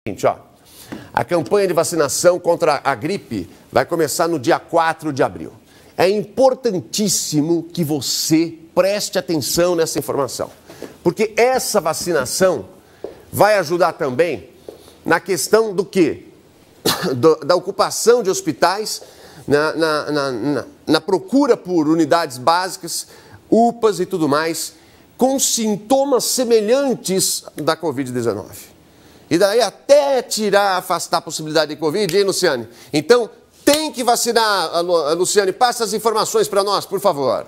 Ó, a campanha de vacinação contra a gripe vai começar no dia 4 de abril. É importantíssimo que você preste atenção nessa informação, porque essa vacinação vai ajudar também na questão do quê? Da ocupação de hospitais, na procura por unidades básicas, UPAs e tudo mais, com sintomas semelhantes da Covid-19. E daí até afastar a possibilidade de Covid, hein, Luciane? Então, tem que vacinar, Luciane. Passa as informações para nós, por favor.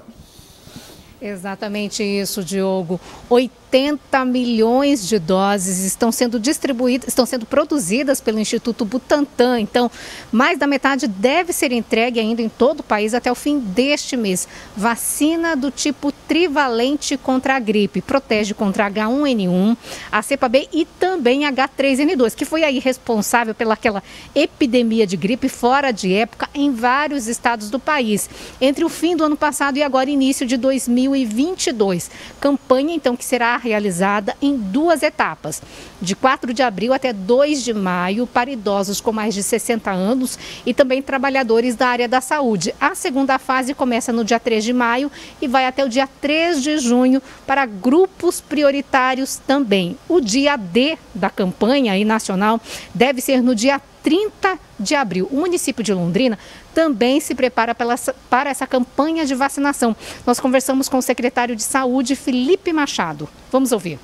Exatamente isso, Diogo. 80 milhões de doses estão sendo distribuídas, estão sendo produzidas pelo Instituto Butantan. Então, mais da metade deve ser entregue ainda em todo o país até o fim deste mês. Vacina do tipo trivalente contra a gripe. Protege contra H1N1, a cepa B e também H3N2, que foi aí responsável pelaquela epidemia de gripe fora de época em vários estados do país, entre o fim do ano passado e agora início de 2022. Campanha, então, que será realizada em 2 etapas, de 4 de abril até 2 de maio, para idosos com mais de 60 anos e também trabalhadores da área da saúde. A segunda fase começa no dia 3 de maio e vai até o dia 3 de junho para grupos prioritários também. O dia D da campanha aí nacional deve ser no dia 30 de abril. O município de Londrina também se prepara para essa campanha de vacinação. Nós conversamos com o secretário de Saúde, Felipe Machado. Vamos ouvir.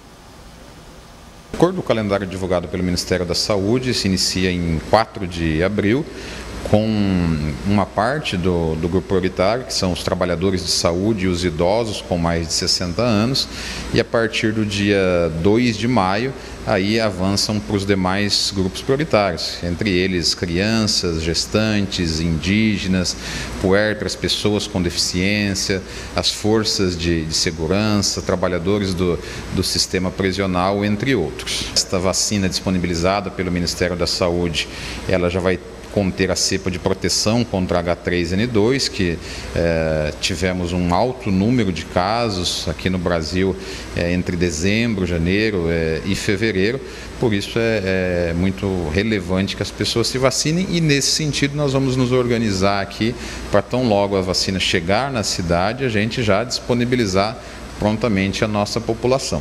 De acordo com o calendário divulgado pelo Ministério da Saúde, se inicia em 4 de abril, com uma parte do grupo prioritário, que são os trabalhadores de saúde e os idosos com mais de 60 anos, e a partir do dia 2 de maio, aí avançam para os demais grupos prioritários, entre eles crianças, gestantes, indígenas, puérperas, pessoas com deficiência, as forças de segurança, trabalhadores do sistema prisional, entre outros. Esta vacina disponibilizada pelo Ministério da Saúde, ela já vai conter a cepa de proteção contra H3N2, que tivemos um alto número de casos aqui no Brasil entre dezembro, janeiro e fevereiro. Por isso é muito relevante que as pessoas se vacinem e, nesse sentido, nós vamos nos organizar aqui para, tão logo a vacina chegar na cidade, a gente já disponibilizar prontamente a nossa população.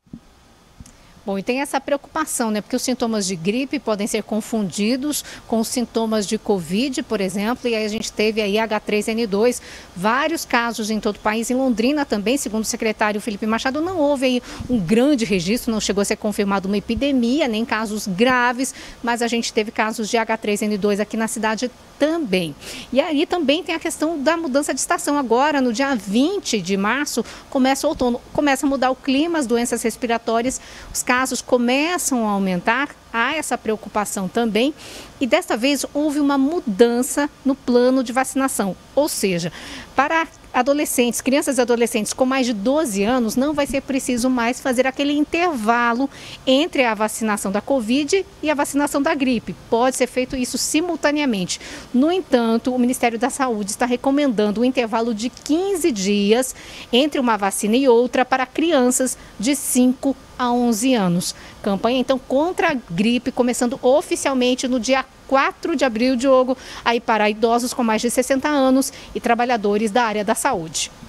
Bom, e tem essa preocupação, né? Porque os sintomas de gripe podem ser confundidos com os sintomas de Covid, por exemplo, e aí a gente teve aí H3N2, vários casos em todo o país. Em Londrina também, segundo o secretário Felipe Machado, não houve aí um grande registro, não chegou a ser confirmado uma epidemia, nem casos graves, mas a gente teve casos de H3N2 aqui na cidade também. E aí também tem a questão da mudança de estação. Agora, no dia 20 de março, começa o outono, começa a mudar o clima, as doenças respiratórias, os casos começam a aumentar, há essa preocupação também. E desta vez houve uma mudança no plano de vacinação, ou seja, para adolescentes, crianças e adolescentes com mais de 12 anos, não vai ser preciso mais fazer aquele intervalo entre a vacinação da Covid e a vacinação da gripe. Pode ser feito isso simultaneamente. No entanto, o Ministério da Saúde está recomendando um intervalo de 15 dias entre uma vacina e outra para crianças de 5 a 11 anos. Campanha, então, contra a gripe, começando oficialmente no dia 4 de abril, Diogo, aí para idosos com mais de 60 anos e trabalhadores da área da saúde.